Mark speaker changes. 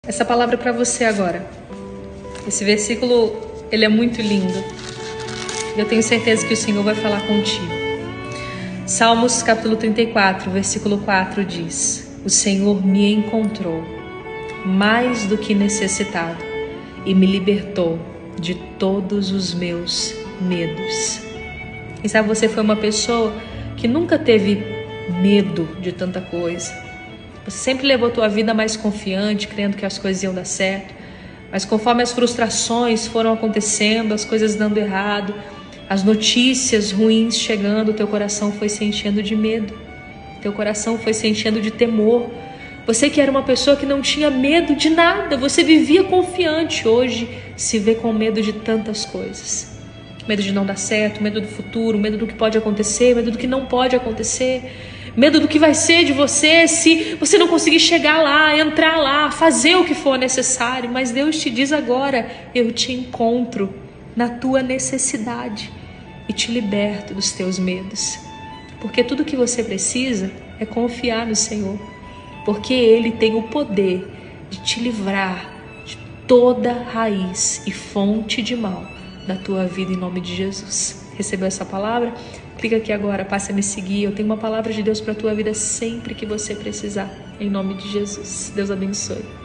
Speaker 1: Essa palavra é para você agora. Esse versículo, ele é muito lindo. Eu tenho certeza que o Senhor vai falar contigo. Salmos capítulo 34, versículo 4 diz: O Senhor me encontrou mais do que necessitado e me libertou de todos os meus medos. E sabe, você foi uma pessoa que nunca teve medo de tanta coisa. Você sempre levou a tua vida mais confiante, crendo que as coisas iam dar certo. Mas conforme as frustrações foram acontecendo, as coisas dando errado, as notícias ruins chegando, teu coração foi se enchendo de medo. Teu coração foi se enchendo de temor. Você que era uma pessoa que não tinha medo de nada, você vivia confiante, hoje se vê com medo de tantas coisas. Medo de não dar certo, medo do futuro, medo do que pode acontecer, medo do que não pode acontecer, medo do que vai ser de você se você não conseguir chegar lá, entrar lá, fazer o que for necessário. Mas Deus te diz agora: eu te encontro na tua necessidade e te liberto dos teus medos. Porque tudo que você precisa é confiar no Senhor, porque Ele tem o poder de te livrar de toda raiz e fonte de mal da tua vida, em nome de Jesus. Recebeu essa palavra? Clica aqui agora, passa a me seguir. Eu tenho uma palavra de Deus para a tua vida sempre que você precisar, em nome de Jesus. Deus abençoe.